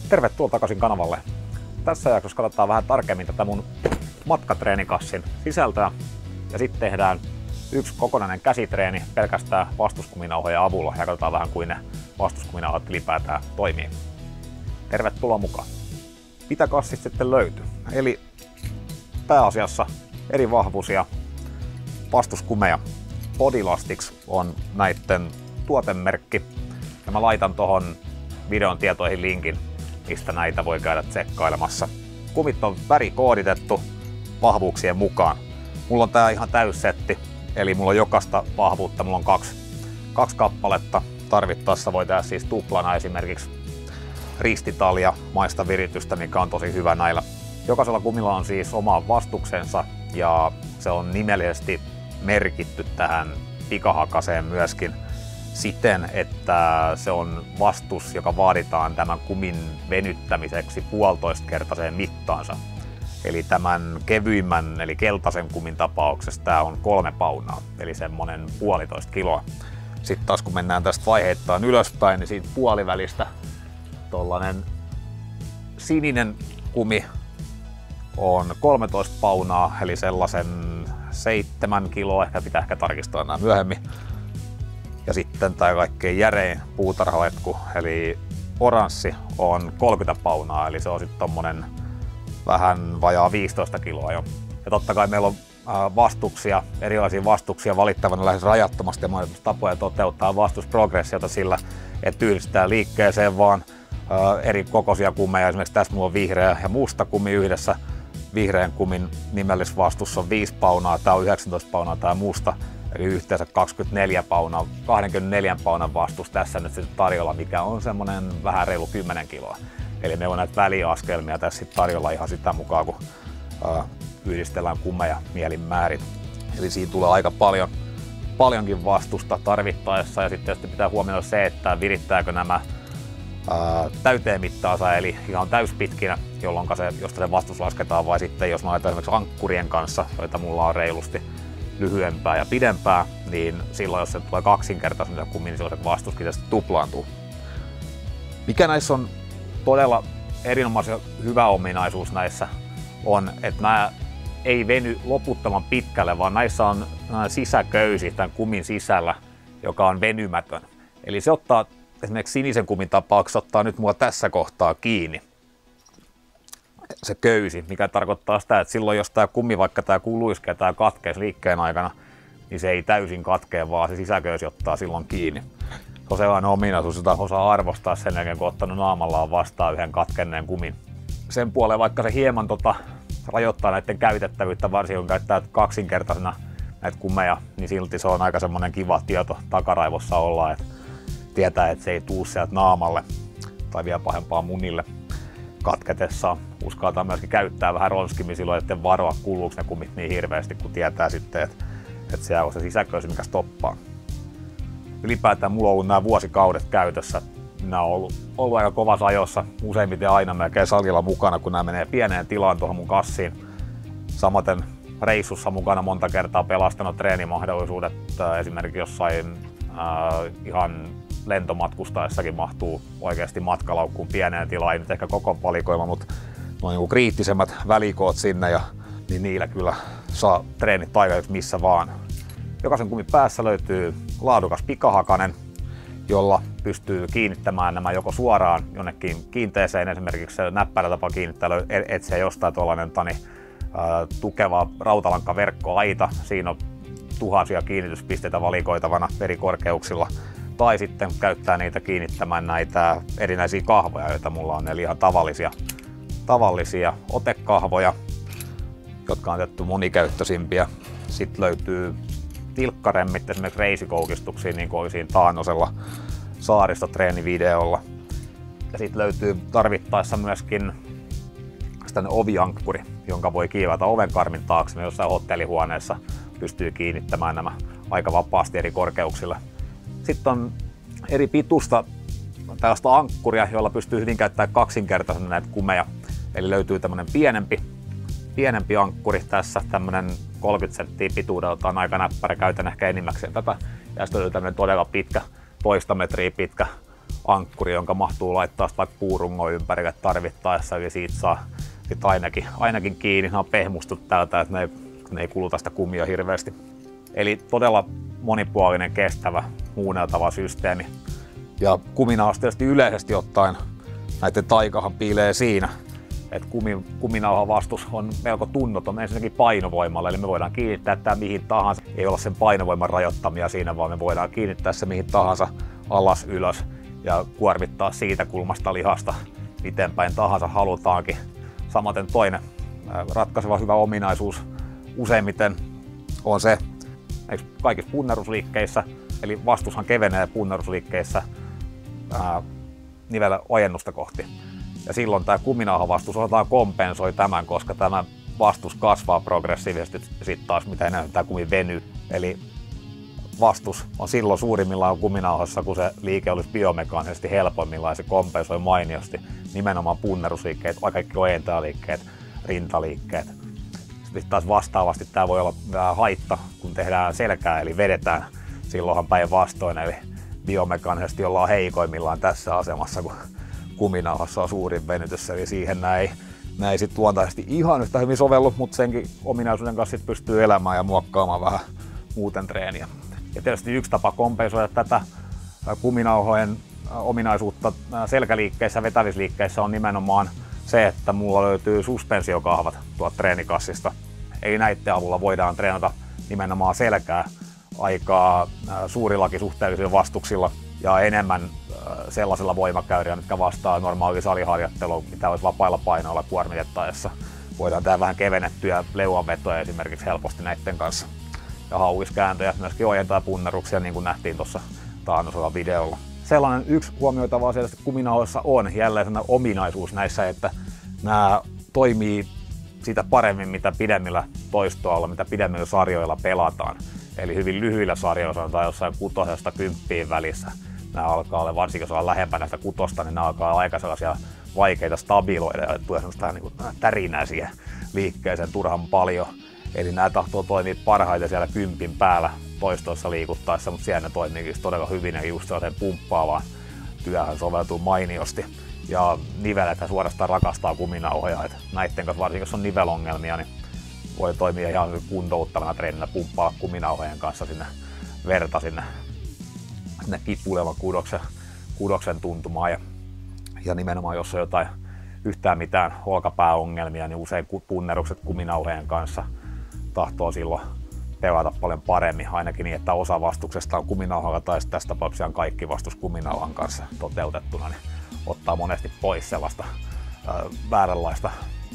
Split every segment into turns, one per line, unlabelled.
Tervetuloa takaisin kanavalle. Tässä jaksossa katsotaan vähän tarkemmin tätä mun matkatreenikassin sisältöä ja sitten tehdään yksi kokonainen käsitreeni pelkästään vastuskuminauhojen avulla ja katsotaan vähän kuin ne vastuskuminauhat ylipäätään toimii. Tervetuloa mukaan. Mitä kassista sitten löytyy? Eli pääasiassa eri vahvuisia vastuskumeja. Bodylastics on näitten tuotemerkki ja mä laitan tohon videon tietoihin linkin, mistä näitä voi käydä tsekkailemassa. Kumit on värikooditettu vahvuuksien mukaan. Mulla on tää ihan täyssetti, eli mulla on jokaista vahvuutta, mulla on kaksi kappaletta. Tarvittaessa voi tehdä siis tuplana esimerkiksi ristitalia, maista viritystä, mikä on tosi hyvä näillä. Jokaisella kumilla on siis oma vastuksensa ja se on nimellisesti merkitty tähän pikahakaseen myöskin siten, että se on vastus, joka vaaditaan tämän kumin venyttämiseksi 1,5-kertaiseen mittaansa. Eli tämän kevyimmän, eli keltaisen kumin tapauksessa tämä on 3 paunaa, eli semmonen 1,5 kiloa. Sitten taas kun mennään tästä vaiheittain ylöspäin, niin siitä puolivälistä tollanen sininen kumi on 13 paunaa, eli sellaisen 7 kiloa, pitää ehkä tarkistaa nämä myöhemmin. Ja sitten tämä kaikkein järein puutarhaletku, eli oranssi, on 30 paunaa, eli se on sitten tommonen vähän vajaa 15 kiloa jo. Ja totta kai meillä on vastuksia, erilaisia vastuksia valittavana lähes rajattomasti ja tapoja toteuttaa vastusprogressiota sillä, että yhdistetään liikkeeseen vaan eri kokoisia kumeja. Esimerkiksi tässä mulla on vihreä ja musta kumi yhdessä. Vihreän kumin nimellisvastus on 5 paunaa, tää on 19 paunaa tää musta. Eli yhteensä 24 paunan vastus tässä nyt sitten tarjolla, mikä on semmonen vähän reilu 10 kiloa. Eli me on näitä väliaskelmia tässä sitten tarjolla ihan sitä mukaan, kun yhdistellään kumeja mielin määrin. Eli siinä tulee aika paljonkin vastusta tarvittaessa ja sitten tietysti pitää huomioida se, että virittääkö nämä täyteen mittaansa, eli ihan täyspitkinä, josta se vastus lasketaan, vai sitten jos mä laitan esimerkiksi ankkurien kanssa, joita mulla on reilusti lyhyempää ja pidempää, niin silloin jos se tulee kaksinkertaisen kummin, niin silloin se vastuskin tuplaantuu. Mikä näissä on todella erinomaisen hyvä ominaisuus näissä on, että nämä ei veny loputtoman pitkälle, vaan näissä on sisäköysi tämän kumin sisällä, joka on venymätön. Eli se ottaa esimerkiksi sinisen kumin tapauksessa ottaa nyt mua tässä kohtaa kiinni se köysi, mikä tarkoittaa sitä, että silloin jos tämä kumi, vaikka tämä kuluiskee tai katkeisi liikkeen aikana, niin se ei täysin katkea, vaan se sisäköysi ottaa silloin kiinni. Se on sellainen ominaisuus, jota osaa arvostaa sen jälkeen, kun ottanut naamallaan vastaan yhden katkenneen kumin. Sen puoleen, vaikka se hieman rajoittaa näiden käytettävyyttä, varsinkin kun käyttää kaksinkertaisena näitä kumeja, niin silti se on aika semmoinen kiva tieto takaraivossa olla, että tietää, että se ei tuu sieltä naamalle tai vielä pahempaa munille katketessaan. Uskaltaa myöskin käyttää vähän ronskimmin silloin, ettei varoa kuluuko ne kumit niin hirveästi, kun tietää sitten, että siellä on se sisäköysi, mikä stoppaa. Ylipäätään mulla on ollut nämä vuosikaudet käytössä. Nämä on ollut aika kovassa ajossa, useimmiten aina melkein salilla mukana, kun nämä menee pieneen tilaan tuohon mun kassiin. Samaten reissussa mukana monta kertaa pelastanut treenimahdollisuudet, esimerkiksi jossain ihan lentomatkustaessakin mahtuu oikeasti matkalaukkuun pieneen tilaan, ei nyt ehkä koko valikoima, mutta noin niin kriittisemmät välikoot sinne ja niin niillä kyllä saa treenit aikaiseksi missä vaan. Jokaisen kumin päässä löytyy laadukas pikahakanen, jolla pystyy kiinnittämään nämä joko suoraan jonnekin kiinteeseen, esimerkiksi näppäillä tapa kiinnittää, etsiä jostain tuollainen tukeva rautalankaverkkoaita. Siinä on tuhansia kiinnityspisteitä valikoitavana eri korkeuksilla. Tai sitten käyttää niitä kiinnittämään näitä erinäisiä kahvoja, joita mulla on, eli ihan tavallisia otekahvoja, jotka on otettu monikäyttöisimpiä. Sitten löytyy tilkkaremmit esimerkiksi reisikoukistuksiin, niin kuin oli siinä taannoisella saaristotreenivideolla. Ja sitten löytyy tarvittaessa myöskin oviankkuri, jonka voi kiivätä ovenkarmin taakse, jossain hotellihuoneessa pystyy kiinnittämään nämä aika vapaasti eri korkeuksilla. Sitten on eri pituista tällaista ankkuria, jolla pystyy hyvin käyttämään kaksinkertaisena näitä kumeja. Eli löytyy tämmöinen pienempi ankkuri tässä, tämmöinen 30 senttiä pituudeltaan, aika näppärä, käytän ehkä enimmäkseen tätä. Ja sitten löytyy tämmöinen todella pitkä, 1,5 metriä pitkä
ankkuri, jonka mahtuu laittaa vaikka puurungon ympärille tarvittaessa, eli siitä saa sit ainakin kiinni. Nämä on pehmustut täältä, että ne ei kuluta sitä kumia hirveästi. Eli todella monipuolinen, kestävä, muunneltava systeemi. Ja kuminauhassa tietysti yleisesti ottaen näiden taikahan piilee siinä, että kuminauhan vastus on melko tunnoton ensinnäkin painovoimalla, eli me voidaan kiinnittää tämä mihin tahansa. Ei olla sen painovoiman rajoittamia siinä, vaan me voidaan kiinnittää se mihin tahansa alas, ylös ja kuormittaa siitä kulmasta lihasta miten päin tahansa halutaankin. Samaten toinen ratkaiseva hyvä ominaisuus useimmiten on se, kaikissa punnerusliikkeissä, eli vastushan kevenee punnerusliikkeissä nivelen ojennusta kohti. Ja silloin tämä kuminauhavastus osataan kompensoi tämän, koska tämä vastus kasvaa progressiivisesti sitten taas mitä enemmän tämä kumi venyy. Eli vastus on silloin suurimmillaan kuminauhassa, kun se liike olisi biomekaanisesti helpoimmillaan ja se kompensoi mainiosti nimenomaan punnerusliikkeet, kaikki ojentajaliikkeet, rintaliikkeet. Sitten taas vastaavasti tämä voi olla vähän haitta, kun tehdään selkää eli vedetään. Silloinhan päinvastoin, eli biomekaanisesti ollaan heikoimmillaan tässä asemassa, kun kuminauhassa on suurin venytys, eli siihen nämä ei sit luontaisesti ihan yhtä hyvin sovellu, mutta senkin ominaisuuden kanssa sit pystyy elämään ja muokkaamaan vähän muuten treeniä. Ja tietysti yksi tapa kompensoida tätä kuminauhojen ominaisuutta selkäliikkeissä ja vetävisliikkeissä on nimenomaan se, että mulla löytyy suspensiokahvat tuolta treenikassista. Eli näiden avulla voidaan treenata nimenomaan selkää aika suurillakin suhteellisilla vastuksilla ja enemmän sellaisilla voimakäyrillä, mitkä vastaa normaalia saliharjoittelua, mitä olisi vapailla painoilla kuormitettaessa. Voidaan tehdä vähän kevennettyjä leuanvetoja esimerkiksi helposti näiden kanssa. Ja hauiskääntöjä, myöskin ojentaa punneruksia, niin kuin nähtiin tuossa taannoisella videolla. Sellainen yksi huomioitava asia kuminauhoissa on jälleen sellainen ominaisuus näissä, että nämä toimii sitä paremmin, mitä pidemmillä toistoilla, mitä pidemmillä sarjoilla pelataan. Eli hyvin lyhyillä sarjoilla, sanotaan jossain 6–10 välissä. Nämä alkaa olla, varsinkin jos ollaan lähempänä sitä 6, niin nämä alkaa olla aika sellaisia vaikeita stabiloida ja tulee sellaista niin tärinää siihen liikkeeseen turhan paljon. Eli nämä tahtoo toimia parhaiten siellä 10 päällä toistoissa liikuttaessa, mutta siellä ne toimii todella hyvin ja just sellaiseen pumppaavaan työhön soveltuu mainiosti. Ja nivelet suorastaan rakastaa kuminauhoja, että näiden kanssa varsinkin jos on nivelongelmia, niin voi toimia ihan kuntouttavana treeninä pumppaa kuminauhojen kanssa sinne verta sinne kipulevan kudoksen tuntumaan. Ja nimenomaan jos on jotain yhtään mitään olkapääongelmia, niin usein punnerukset kuminauhojen kanssa tahtoo silloin pelata paljon paremmin, ainakin niin, että osa vastuksesta on kuminauhalla tai tässä tapauksessa on kaikki vastus kuminauhan kanssa toteutettuna, niin ottaa monesti pois sellaista vääränlaista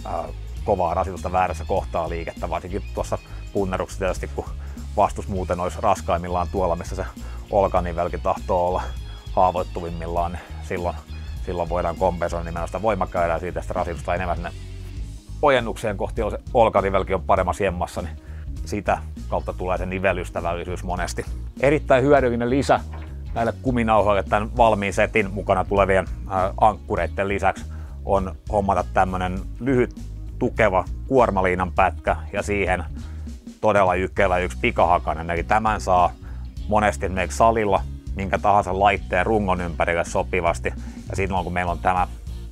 kovaa rasitusta väärässä kohtaa liikettä, varsinkin tuossa punneruksessa tietysti, kun vastus muuten olisi raskaimmillaan tuolla, missä se olkanivelkin tahtoo olla haavoittuvimmillaan, niin silloin voidaan kompensoida nimenomaan sitä voimakäyrää siitä sitä rasitusta enemmän sinne ojennukseen kohti, jos olkanivelkin on paremmassa jemmassa, niin sitä kautta tulee se nivelystävällisyys monesti. Erittäin hyödyllinen lisä näille kuminauhoille tämän valmiin setin mukana tulevien ankkureiden lisäksi on hommata tämmönen lyhyt tukeva kuormaliinan pätkä ja siihen todella jykevä yksi pikahakanen. Eli tämän saa monesti esimerkiksi salilla minkä tahansa laitteen rungon ympärille sopivasti. Ja silloin kun meillä on tämä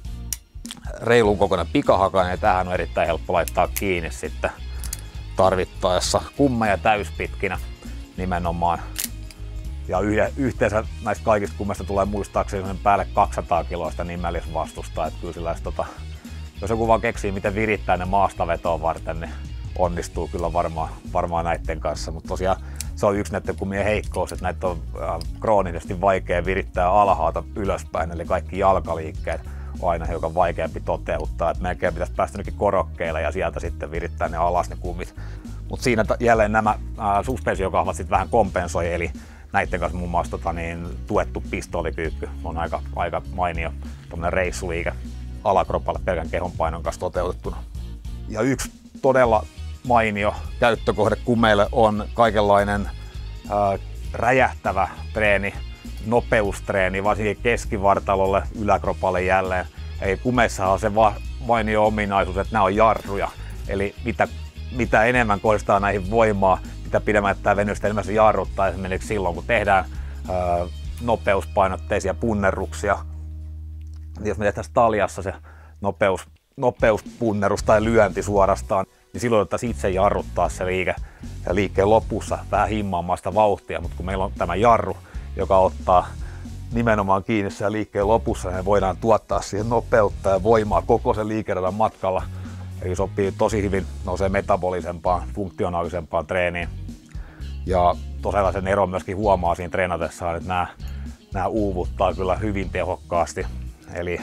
reilun kokoinen pikahakanen, niin tähän on erittäin helppo laittaa kiinni sitten tarvittaessa kummeja täyspitkinä nimenomaan. Ja yhteensä näistä kaikista kummista tulee muistaakseni päälle 200 kiloista nimellisvastusta. Että kyllä sillä, jos joku vaan keksii miten virittää ne maastavetoon varten, niin onnistuu kyllä varmaan näiden kanssa. Mutta tosiaan se on yksi näiden kummien heikkous, että näitä on kroonisesti vaikea virittää alhaalta ylöspäin. Eli kaikki jalkaliikkeet on aina hiukan vaikeampi toteuttaa. Että melkein pitäisi päästä jonnekin korokkeille ja sieltä sitten virittää ne alas ne kummit. Mutta siinä jälleen nämä suspensiokahvat sitten vähän kompensoi. Eli näiden kanssa muun muassa tuettu pistoolikyykky on aika mainio reissuliike alakropalle pelkän kehon painon kanssa toteutettuna. Ja yksi todella mainio käyttökohde kumeille on kaikenlainen räjähtävä treeni, nopeustreeni, varsinkin keskivartalolle, yläkropalle jälleen. Eli kumeissa on se mainio ominaisuus, että nämä on jarruja. Eli mitä enemmän kohdistaa näihin voimaa, mitä pidemmän tämä venystä enemmän se jarruttaa esimerkiksi silloin, kun tehdään nopeuspainotteisia punnerruksia. Jos me tehtäisiin taljassa se nopeuspunnerus tai lyönti suorastaan, niin silloin otettaisiin itse jarruttaa se liike ja liikkeen lopussa vähän himmaamaan sitä vauhtia, mutta kun meillä on tämä jarru, joka ottaa nimenomaan kiinni siellä liikkeen lopussa, niin me voidaan tuottaa siihen nopeutta ja voimaa koko sen liikeradan matkalla. Eli sopii tosi hyvin nousee metabolisempaan, funktionaalisempaan treeniin. Ja tosiaan sen eron myöskin huomaa siinä treenatessaan, että nämä uuvuttaa kyllä hyvin tehokkaasti. Eli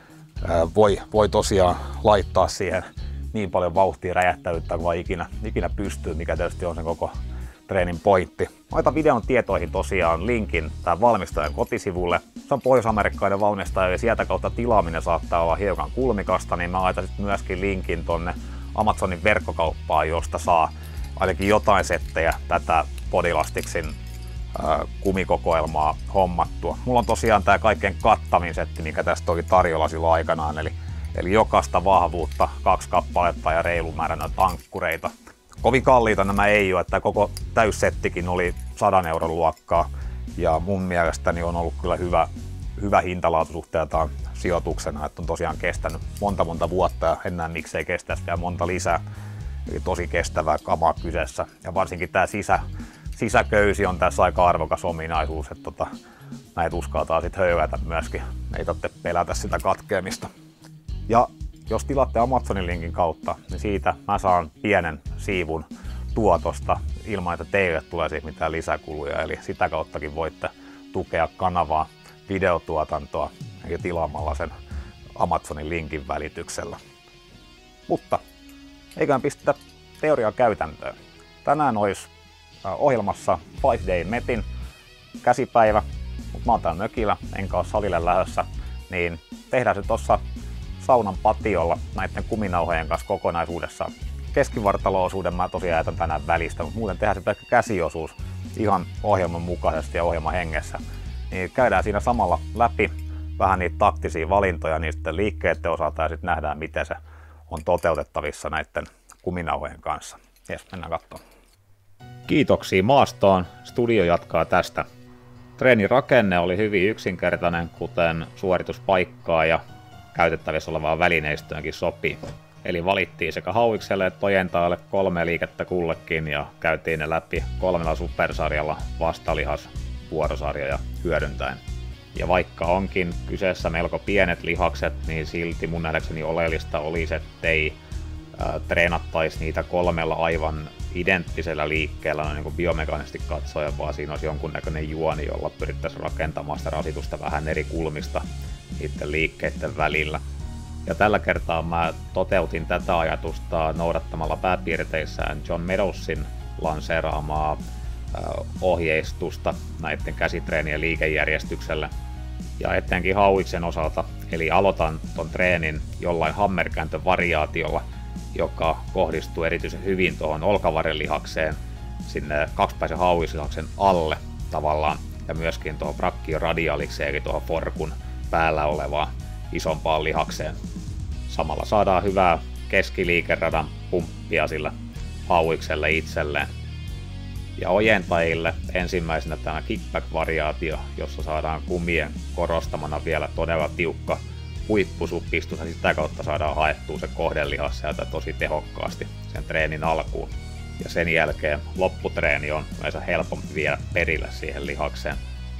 voi tosiaan laittaa siihen niin paljon vauhtia räjähtävyyttä kuin vaan ikinä pystyy, mikä tietysti on sen koko treenin pointti. Laitan videon tietoihin tosiaan linkin tämän valmistajan kotisivulle. Se on pohjois-amerikkalainen valmistaja ja sieltä kautta tilaaminen saattaa olla hiukan kulmikasta, niin mä laitan sitten myöskin linkin tonne Amazonin verkkokauppaan, josta saa ainakin jotain settejä tätä Bodylasticsin kumikokoelmaa hommattua. Mulla on tosiaan tää kaikkein kattavin setti, mikä tästä oli tarjolla silloin aikanaan, eli jokaista vahvuutta 2 kappaletta ja reilun määrän tankkureita. Kovin kalliita nämä ei ole, että koko täyssettikin oli 100 € luokkaa ja mun mielestäni on ollut kyllä hyvä hintalaatusuhteeltaan sijoituksena, että on tosiaan kestänyt monta vuotta ja en näe miksei kestäisi vielä monta lisää. Eli tosi kestävää kamaa kyseessä ja varsinkin tämä sisäköysi on tässä aika arvokas ominaisuus, että näitä uskaltaa sitten höylätä myöskin, ei tarvitse pelätä sitä katkeamista. Ja jos tilaatte Amazonin linkin kautta, niin siitä mä saan pienen siivun tuotosta ilman, että teille tulee siitä mitään lisäkuluja. Eli sitä kauttakin voitte tukea kanavaa, videotuotantoa ja tilaamalla sen Amazonin linkin välityksellä. Mutta eiköhän pistetä teoriaa käytäntöön. Tänään olisi ohjelmassa 5 Day Metin käsipäivä, mutta mä oon täällä mökillä, enkä ole salille lähdössä, niin tehdään se tuossa saunan patiolla näiden kuminauhojen kanssa kokonaisuudessaan. Keskivartalo-osuuden mä tosiaan jätän tänään välistä, mutta muuten tehdään se pelkkä käsiosuus ihan ohjelman mukaisesti ja ohjelman hengessä. Niin käydään siinä samalla läpi vähän niitä taktisia valintoja niistä liikkeiden osalta ja sitten nähdään, miten se on toteutettavissa näiden kuminauhojen kanssa. Jes, mennään katsomaan.
Kiitoksia maastoon. Studio jatkaa tästä. Treenin rakenne oli hyvin yksinkertainen, kuten suorituspaikkaa ja käytettävissä olevaa välineistöönkin sopii. Eli valittiin sekä hauikselle että ojentajalle 3 liikettä kullekin ja käytiin ne läpi 3 supersarjalla vastalihasvuorosarjoja hyödyntäen. Ja vaikka onkin kyseessä melko pienet lihakset, niin silti mun nähdäkseni oleellista olisi, ettei treenattaisi niitä 3 aivan identtisellä liikkeellä noin niin kuin biomekaanisesti katsoen, vaan siinä olisi jonkunnäköinen juoni, jolla pyrittäisiin rakentamaan sitä rasitusta vähän eri kulmista niiden liikkeiden välillä. Ja tällä kertaa mä toteutin tätä ajatusta noudattamalla pääpiirteissään John Meadowsin lanseeraamaa ohjeistusta näiden käsitreenien liikejärjestykselle. Ja etenkin hauiksen osalta, eli aloitan ton treenin jollain hammerkääntövariaatiolla, joka kohdistuu erityisen hyvin tuohon olkavarrelihakseen, sinne kaksipäisen hauislihaksen alle tavallaan, ja myöskin tuohon brachioradialikseen, eli tuohon forkun päällä olevaan isompaan lihakseen. Samalla saadaan hyvää keskiliikeradan pumppia sillä hauikselle itselleen. Ja ojentajille ensimmäisenä tämä kickback-variaatio, jossa saadaan kumien korostamana vielä todella tiukka huippusupistus ja sitä kautta saadaan haettua se kohdelihas sieltä tosi tehokkaasti sen treenin alkuun. Ja sen jälkeen lopputreeni on yleensä helpompi viedä perille siihen lihakseen.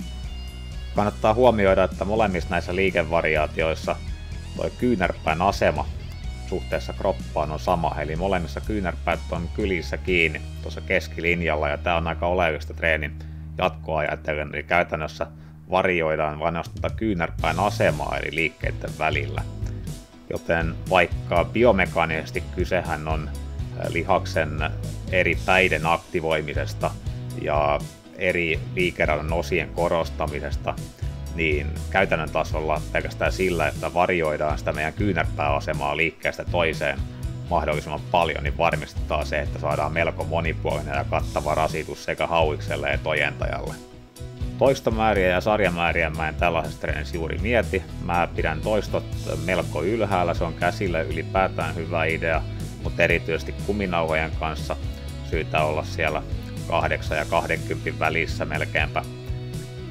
Kannattaa huomioida, että molemmissa näissä liikevariaatioissa tuo kyynärpään asema suhteessa kroppaan on sama, eli molemmissa kyynärpäät on kylissä kiinni tuossa keskilinjalla, ja tämä on aika oleellista treenin jatkoa ajatellen, eli käytännössä varioidaan vain kyynärpään asemaa eli liikkeiden välillä. Joten vaikka biomekaanisesti kysehän on lihaksen eri päiden aktivoimisesta ja eri liikeradan osien korostamisesta, niin käytännön tasolla pelkästään sillä, että varioidaan sitä meidän kyynärpääasemaa liikkeestä toiseen mahdollisimman paljon, niin varmistetaan se, että saadaan melko monipuolinen ja kattava rasitus sekä hauikselle että ojentajalle. Toistomääriä ja sarjamääriä mä en tällaisessa treenissä juuri mieti. Mä pidän toistot melko ylhäällä, se on käsille ylipäätään hyvä idea, mutta erityisesti kuminauhojen kanssa syytä olla siellä 8 ja 20 välissä melkeinpä.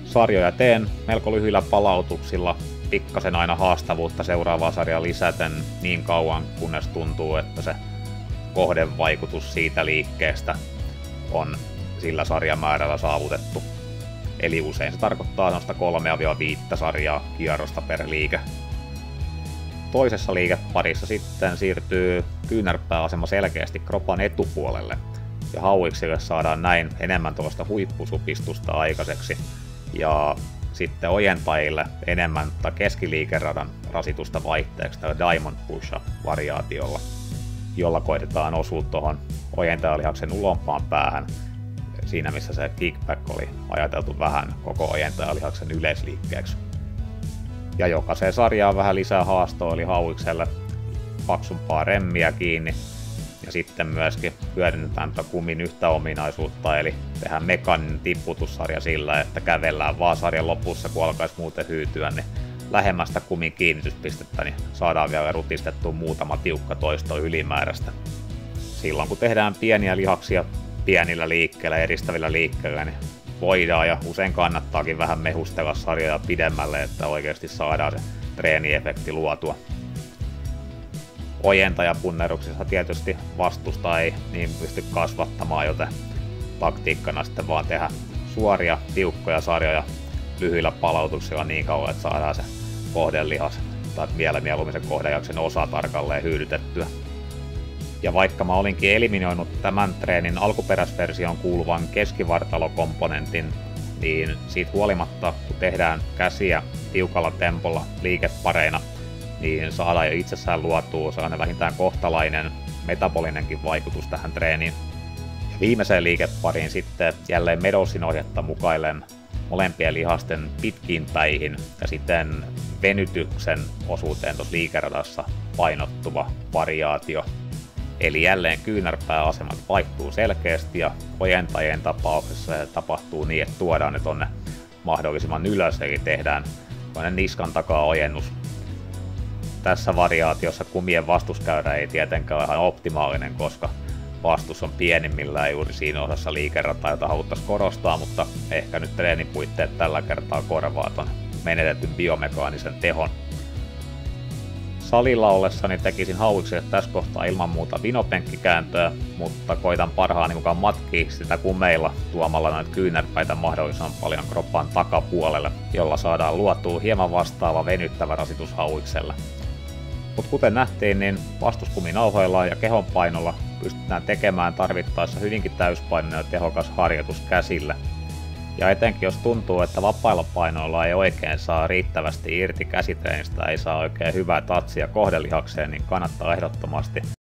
Sarjoja teen melko lyhyillä palautuksilla, pikkasen aina haastavuutta seuraavaa sarjaa lisäten niin kauan, kunnes tuntuu, että se kohdevaikutus siitä liikkeestä on sillä sarjamäärällä saavutettu. Eli usein se tarkoittaa noista 3-5 sarjaa kierrosta per liike. Toisessa liikeparissa sitten siirtyy kyynärpääasema selkeästi kropan etupuolelle, ja hauiksille saadaan näin enemmän tuosta huippusupistusta aikaiseksi, ja sitten ojentajille enemmän keskiliikeradan rasitusta vaihteeksi tällä Diamond Push-variaatiolla, jolla koitetaan osua tuohon ojentajalihaksen ulompaan päähän, siinä missä se kickback oli ajateltu vähän koko ojentajalihaksen yleisliikkeeksi. Ja jokaiseen sarjaan vähän lisää haastoa, eli hauikselle paksumpaa remmiä kiinni. Ja sitten myöskin hyödynnetään kumin yhtä ominaisuutta, eli tehdään mekaaninen tipputussarja sillä, että kävellään vaan sarjan lopussa, kun alkaisi muuten hyytyä, niin lähemmästä kumin kiinnityspistettä, niin saadaan vielä rutistettua muutama tiukka toisto ylimääräistä. Silloin kun tehdään pieniä lihaksia pienillä liikkeillä, eristävillä liikkeillä, niin voidaan ja usein kannattaakin vähän mehustella sarjoja pidemmälle, että oikeasti saadaan se treeniefekti luotua. Ojentajapunneruksissa tietysti vastusta ei niin pysty kasvattamaan, joten taktiikkana sitten vaan tehdä suoria, tiukkoja sarjoja lyhyillä palautuksilla niin kauan, että saadaan se kohdelihas tai vielä mieluummin se kohdejaksen osa tarkalleen hyydytettyä. Ja vaikka mä olinkin eliminoinut tämän treenin alkuperäisversioon kuuluvan keskivartalokomponentin, niin siitä huolimatta, kun tehdään käsiä tiukalla tempolla liikepareina, niin saadaan jo itsessään luotua sellainen vähintään kohtalainen metabolinenkin vaikutus tähän treeniin. Ja viimeiseen liikepariin sitten jälleen Medowsin ohjetta mukaillen molempien lihasten pitkiin päihin ja sitten venytyksen osuuteen tuossa liikeradassa painottuva variaatio. Eli jälleen kyynärpääasemat vaihtuu selkeästi ja ojentajien tapauksessa se tapahtuu niin, että tuodaan ne tonne mahdollisimman ylös, eli tehdään niskan takaa ojennus. Tässä variaatiossa kumien vastuskäyrä ei tietenkään ole ihan optimaalinen, koska vastus on pienimmillään juuri siinä osassa liikerataa, jota haluttaisiin korostaa, mutta ehkä nyt treenipuitteet tällä kertaa korvaa ton menetetyn biomekaanisen tehon. Salilla ollessani tekisin hauikselle tässä kohtaa ilman muuta vinopenkkikääntöä, mutta koitan parhaani mukaan matkia sitä kumeilla tuomalla noita kyynärpäitä mahdollisimman paljon kropan takapuolelle, jolla saadaan luotua hieman vastaava venyttävä rasitus hauikselle. Mutta kuten nähtiin, niin vastuskuminauhoilla ja kehonpainolla pystytään tekemään tarvittaessa hyvinkin täyspainoinen ja tehokas harjoitus käsillä. Ja etenkin jos tuntuu, että vapailla painoilla ei oikein saa riittävästi irti käsitreenistä, ei saa oikein hyvää tatsia kohdelihakseen, niin kannattaa ehdottomasti